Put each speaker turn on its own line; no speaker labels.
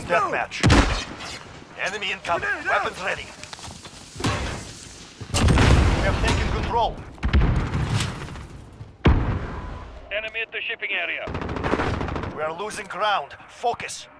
deathmatch. Enemy incoming. Weapons ready. We have taken control.
Enemy at the shipping area.
We are losing ground. Focus.